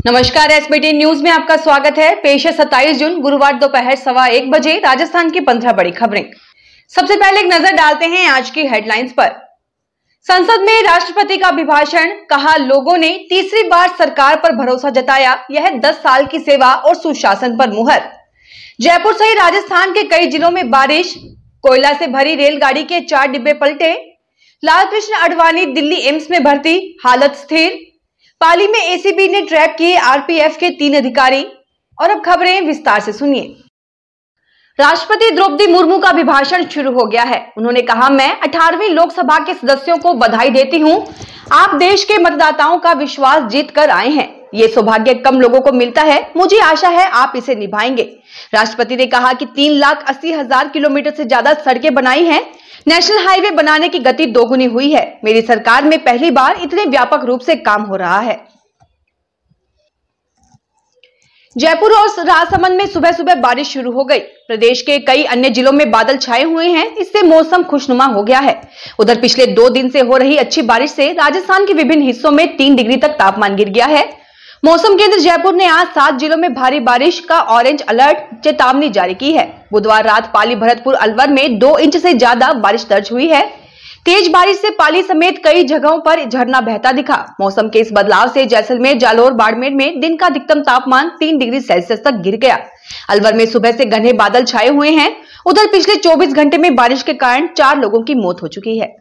नमस्कार, SBT news में आपका स्वागत है। पेश है 27 जून गुरुवार दोपहर 1:15 बजे राजस्थान की 15 बड़ी खबरें। सबसे पहले एक नजर डालते हैं आज की हेडलाइंस पर। संसद में राष्ट्रपति का अभिभाषण, कहा लोगों ने तीसरी बार सरकार पर भरोसा जताया, यह 10 साल की सेवा और सुशासन पर मुहर। जयपुर सहित राजस्थान के कई जिलों में बारिश, कोयला से भरी रेलगाड़ी के 4 डिब्बे पलटे। लालकृष्ण आडवाणी दिल्ली एम्स में भर्ती, हालत स्थिर। पाली में एसीबी ने ट्रैप किए आरपीएफ के 3 अधिकारी। और अब खबरें विस्तार से सुनिए। राष्ट्रपति द्रौपदी मुर्मू का अभिभाषण शुरू हो गया है। उन्होंने कहा, मैं 18वीं लोकसभा के सदस्यों को बधाई देती हूं। आप देश के मतदाताओं का विश्वास जीत कर आए हैं। ये सौभाग्य कम लोगों को मिलता है। मुझे आशा है आप इसे निभाएंगे। राष्ट्रपति ने कहा कि 3,80,000 किलोमीटर से ज्यादा सड़कें बनाई हैं। नेशनल हाईवे बनाने की गति दोगुनी हुई है। मेरी सरकार में पहली बार इतने व्यापक रूप से काम हो रहा है। जयपुर और राजसमंद में सुबह सुबह बारिश शुरू हो गई। प्रदेश के कई अन्य जिलों में बादल छाए हुए हैं। इससे मौसम खुशनुमा हो गया है। उधर पिछले 2 दिन से हो रही अच्छी बारिश से राजस्थान के विभिन्न हिस्सों में 3 डिग्री तक तापमान गिर गया है। मौसम केंद्र जयपुर ने आज 7 जिलों में भारी बारिश का ऑरेंज अलर्ट चेतावनी जारी की है। बुधवार रात पाली, भरतपुर, अलवर में 2 इंच से ज्यादा बारिश दर्ज हुई है। तेज बारिश से पाली समेत कई जगहों पर झरना बहता दिखा। मौसम के इस बदलाव से जैसलमेर, जालोर, बाड़मेर में दिन का अधिकतम तापमान 3 डिग्री सेल्सियस तक गिर गया। अलवर में सुबह से घने बादल छाए हुए हैं। उधर पिछले 24 घंटे में बारिश के कारण 4 लोगों की मौत हो चुकी है।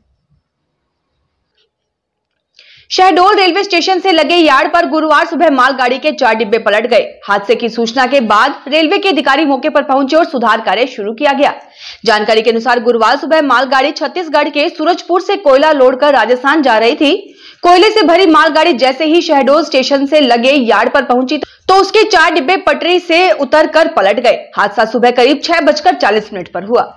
शहडोल रेलवे स्टेशन से लगे यार्ड पर गुरुवार सुबह मालगाड़ी के 4 डिब्बे पलट गए। हादसे की सूचना के बाद रेलवे के अधिकारी मौके पर पहुंचे और सुधार कार्य शुरू किया गया। जानकारी के अनुसार गुरुवार सुबह मालगाड़ी छत्तीसगढ़ के सूरजपुर से कोयला लोड कर राजस्थान जा रही थी। कोयले से भरी मालगाड़ी जैसे ही शहडोल स्टेशन से लगे यार्ड पर पहुंची तो उसके 4 डिब्बे पटरी से उतर कर पलट गए। हादसा सुबह करीब 6:40 पर हुआ।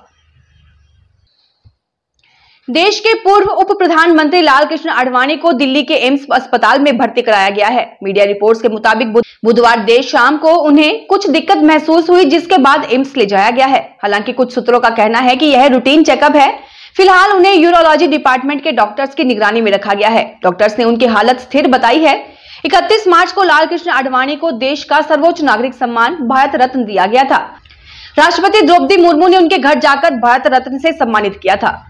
देश के पूर्व उप प्रधानमंत्री लालकृष्ण आडवाणी को दिल्ली के एम्स अस्पताल में भर्ती कराया गया है। मीडिया रिपोर्ट्स के मुताबिक बुधवार देर शाम को उन्हें कुछ दिक्कत महसूस हुई, जिसके बाद एम्स ले जाया गया है। हालांकि कुछ सूत्रों का कहना है कि यह रूटीन चेकअप है। फिलहाल उन्हें यूरोलॉजी डिपार्टमेंट के डॉक्टर्स की निगरानी में रखा गया है। डॉक्टर्स ने उनकी हालत स्थिर बताई है। 31 मार्च को लालकृष्ण आडवाणी को देश का सर्वोच्च नागरिक सम्मान भारत रत्न दिया गया था। राष्ट्रपति द्रौपदी मुर्मू ने उनके घर जाकर भारत रत्न से सम्मानित किया था।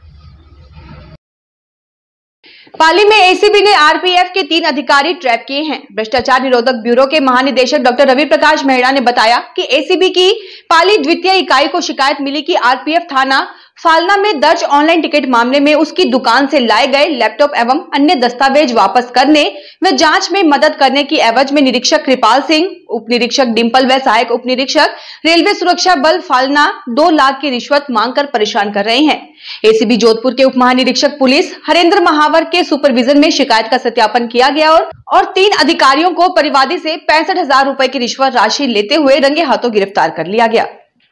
पाली में एसीबी ने आरपीएफ के 3 अधिकारी ट्रैप किए हैं। भ्रष्टाचार निरोधक ब्यूरो के महानिदेशक डॉक्टर रवि प्रकाश मेहरा ने बताया कि एसीबी की पाली द्वितीय इकाई को शिकायत मिली कि आरपीएफ थाना फालना में दर्ज ऑनलाइन टिकट मामले में उसकी दुकान से लाए गए लैपटॉप एवं अन्य दस्तावेज वापस करने व जांच में मदद करने की एवज में निरीक्षक कृपाल सिंह, उप निरीक्षक डिंपल व सहायक उप निरीक्षक रेलवे सुरक्षा बल फालना 2 लाख की रिश्वत मांगकर परेशान कर रहे हैं। एसीबी जोधपुर के उप महानिरीक्षक पुलिस हरेंद्र महावर के सुपरविजन में शिकायत का सत्यापन किया गया और 3 अधिकारियों को परिवादी से 65,000 रुपए की रिश्वत राशि लेते हुए रंगे हाथों गिरफ्तार कर लिया गया।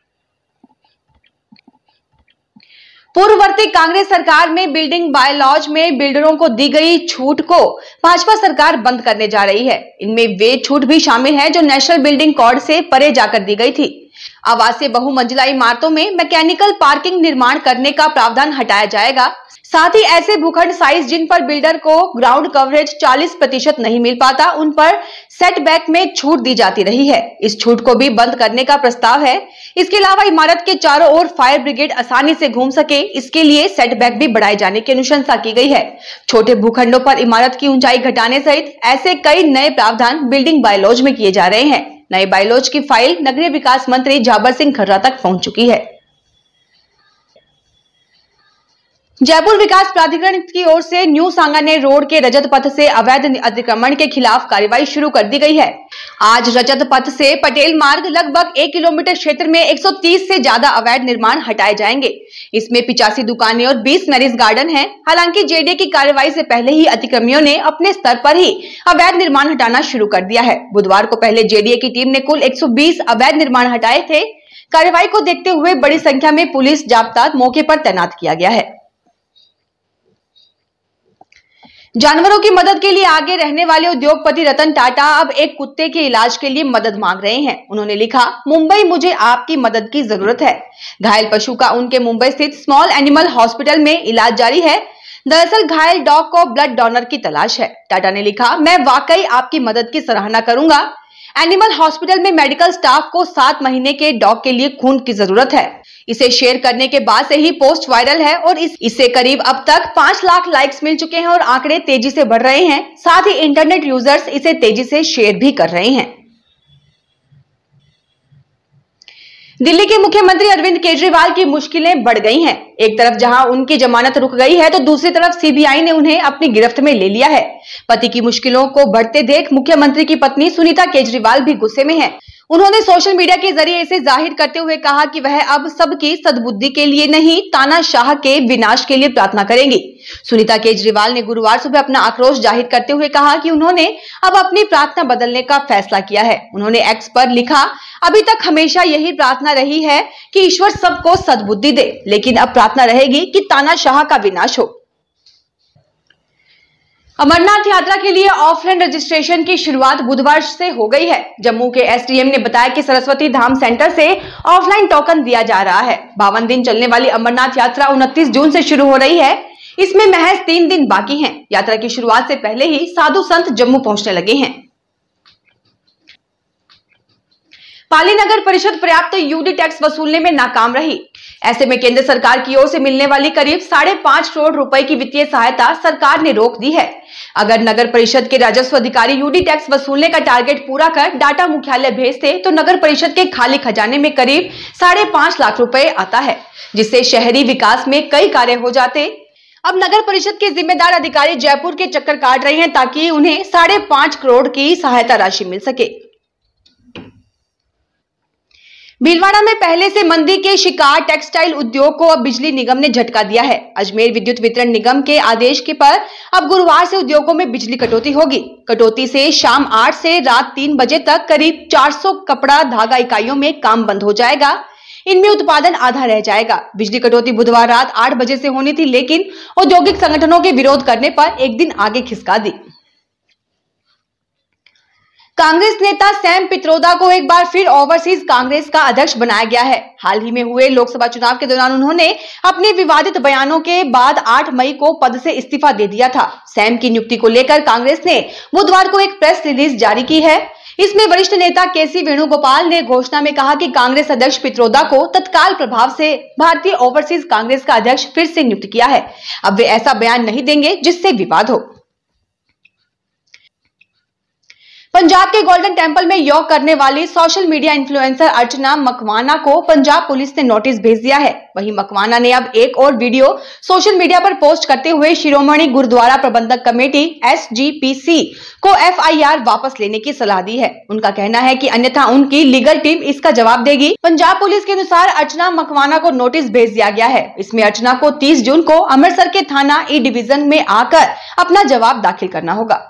पूर्ववर्ती कांग्रेस सरकार में बिल्डिंग बायलॉज में बिल्डरों को दी गई छूट को भाजपा सरकार बंद करने जा रही है। इनमें वे छूट भी शामिल है जो नेशनल बिल्डिंग कोड से परे जाकर दी गई थी। आवासीय बहुमंजिला इमारतों में मैकेनिकल पार्किंग निर्माण करने का प्रावधान हटाया जाएगा। साथ ही ऐसे भूखंड साइज जिन पर बिल्डर को ग्राउंड कवरेज 40% नहीं मिल पाता, उन पर सेटबैक में छूट दी जाती रही है। इस छूट को भी बंद करने का प्रस्ताव है। इसके अलावा इमारत के चारों ओर फायर ब्रिगेड आसानी से घूम सके, इसके लिए सेटबैक भी बढ़ाए जाने की अनुशंसा की गई है। छोटे भूखंडों पर इमारत की ऊंचाई घटाने सहित ऐसे कई नए प्रावधान बिल्डिंग बायलॉज में किए जा रहे हैं। नए बायलॉज की फाइल नगरीय विकास मंत्री झाबर सिंह खर्रा तक पहुंच चुकी है। जयपुर विकास प्राधिकरण की ओर से न्यू सांगानेर रोड के रजत पथ से अवैध अतिक्रमण के खिलाफ कार्रवाई शुरू कर दी गई है। आज रजत पथ से पटेल मार्ग लगभग 1 किलोमीटर क्षेत्र में 130 से ज्यादा अवैध निर्माण हटाए जाएंगे। इसमें 85 दुकानें और 20 मैरिज गार्डन हैं। हालांकि जेडीए की कार्रवाई से पहले ही अतिक्रमियों ने अपने स्तर पर ही अवैध निर्माण हटाना शुरू कर दिया है। बुधवार को पहले जेडीए की टीम ने कुल 120 अवैध निर्माण हटाए थे। कार्रवाई को देखते हुए बड़ी संख्या में पुलिस जाब्ता मौके पर तैनात किया गया है। जानवरों की मदद के लिए आगे रहने वाले उद्योगपति रतन टाटा अब एक कुत्ते के इलाज के लिए मदद मांग रहे हैं। उन्होंने लिखा, मुंबई, मुझे आपकी मदद की जरूरत है। घायल पशु का उनके मुंबई स्थित स्मॉल एनिमल हॉस्पिटल में इलाज जारी है। दरअसल घायल डॉग को ब्लड डोनर की तलाश है। टाटा ने लिखा, मैं वाकई आपकी मदद की सराहना करूंगा। एनिमल हॉस्पिटल में मेडिकल स्टाफ को 7 महीने के डॉग के लिए खून की जरूरत है। इसे शेयर करने के बाद से ही पोस्ट वायरल है और इससे करीब अब तक 5 लाख लाइक्स मिल चुके हैं और आंकड़े तेजी से बढ़ रहे हैं। साथ ही इंटरनेट यूजर्स इसे तेजी से शेयर भी कर रहे हैं। दिल्ली के मुख्यमंत्री अरविंद केजरीवाल की मुश्किलें बढ़ गई हैं। एक तरफ जहां उनकी जमानत रुक गई है तो दूसरी तरफ सीबीआई ने उन्हें अपनी गिरफ्त में ले लिया है। पति की मुश्किलों को बढ़ते देख मुख्यमंत्री की पत्नी सुनीता केजरीवाल भी गुस्से में है। उन्होंने सोशल मीडिया के जरिए इसे जाहिर करते हुए कहा कि वह अब सबकी सद्बुद्धि के लिए नहीं, तानाशाह के विनाश के लिए प्रार्थना करेंगी। सुनीता केजरीवाल ने गुरुवार सुबह अपना आक्रोश जाहिर करते हुए कहा कि उन्होंने अब अपनी प्रार्थना बदलने का फैसला किया है। उन्होंने एक्स पर लिखा, अभी तक हमेशा यही प्रार्थना रही है कि ईश्वर सबको सद्बुद्धि दे, लेकिन अब प्रार्थना रहेगी कि तानाशाह का विनाश हो। अमरनाथ यात्रा के लिए ऑफलाइन रजिस्ट्रेशन की शुरुआत बुधवार से हो गई है। जम्मू के एसडीएम ने बताया कि सरस्वती धाम सेंटर से ऑफलाइन टोकन दिया जा रहा है। 52 दिन चलने वाली अमरनाथ यात्रा 29 जून से शुरू हो रही है। इसमें महज 3 दिन बाकी हैं। यात्रा की शुरुआत से पहले ही साधु संत जम्मू पहुंचने लगे हैं। पाली नगर परिषद पर्याप्त यूडी टैक्स वसूलने में नाकाम रही। ऐसे में केंद्र सरकार की ओर से मिलने वाली करीब 5.5 करोड़ रुपए की वित्तीय सहायता सरकार ने रोक दी है। अगर नगर परिषद के राजस्व अधिकारी यूडी टैक्स वसूलने का टारगेट पूरा कर डाटा मुख्यालय भेजते तो नगर परिषद के खाली खजाने में करीब 5.5 लाख रुपए आता है, जिससे शहरी विकास में कई कार्य हो जाते। अब नगर परिषद के जिम्मेदार अधिकारी जयपुर के चक्कर काट रहे हैं ताकि उन्हें 5.5 करोड़ की सहायता राशि मिल सके। भीलवाड़ा में पहले से मंदी के शिकार टेक्सटाइल उद्योग को अब बिजली निगम ने झटका दिया है। अजमेर विद्युत वितरण निगम के आदेश के पर अब गुरुवार से उद्योगों में बिजली कटौती होगी। कटौती से शाम 8 से रात 3 बजे तक करीब 400 कपड़ा धागा इकाइयों में काम बंद हो जाएगा। इनमें उत्पादन आधा रह जाएगा। बिजली कटौती बुधवार रात 8 बजे से होनी थी, लेकिन औद्योगिक संगठनों के विरोध करने पर एक दिन आगे खिसका दी। कांग्रेस नेता सैम पित्रोदा को एक बार फिर ओवरसीज कांग्रेस का अध्यक्ष बनाया गया है। हाल ही में हुए लोकसभा चुनाव के दौरान उन्होंने अपने विवादित बयानों के बाद 8 मई को पद से इस्तीफा दे दिया था। सैम की नियुक्ति को लेकर कांग्रेस ने बुधवार को एक प्रेस रिलीज जारी की है। इसमें वरिष्ठ नेता केसी वेणुगोपाल ने घोषणा में कहा कि कांग्रेस अध्यक्ष पित्रोदा को तत्काल प्रभाव से भारतीय ओवरसीज कांग्रेस का अध्यक्ष फिर से नियुक्त किया है। अब वे ऐसा बयान नहीं देंगे जिससे विवाद हो। पंजाब के गोल्डन टेम्पल में योग करने वाली social media influencer Archana Makwana को पंजाब पुलिस ने नोटिस भेज दिया है। वहीं मकवाना ने अब एक और वीडियो सोशल मीडिया पर पोस्ट करते हुए शिरोमणि गुरुद्वारा प्रबंधक कमेटी SGPC को FIR वापस लेने की सलाह दी है। उनका कहना है कि अन्यथा उनकी लीगल टीम इसका जवाब देगी। पंजाब पुलिस के अनुसार अर्चना मकवाना को नोटिस भेज दिया गया है। इसमें अर्चना को 30 जून को अमृतसर के थाना E डिवीजन में आकर अपना जवाब दाखिल करना होगा।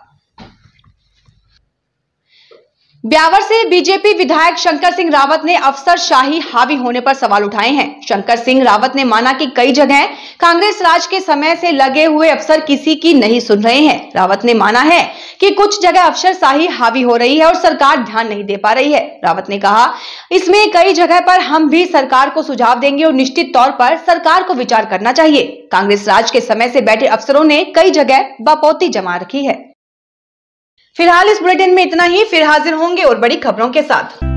ब्यावर से बीजेपी विधायक शंकर सिंह रावत ने अफसरशाही हावी होने पर सवाल उठाए हैं। शंकर सिंह रावत ने माना कि कई जगह कांग्रेस राज के समय से लगे हुए अफसर किसी की नहीं सुन रहे हैं। रावत ने माना है कि कुछ जगह अफसरशाही हावी हो रही है और सरकार ध्यान नहीं दे पा रही है। रावत ने कहा, इसमें कई जगह पर हम भी सरकार को सुझाव देंगे और निश्चित तौर पर सरकार को विचार करना चाहिए। कांग्रेस राज के समय से बैठे अफसरों ने कई जगह बपौती जमा रखी है। फिलहाल इस बुलेटिन में इतना ही। फिर हाजिर होंगे और बड़ी खबरों के साथ।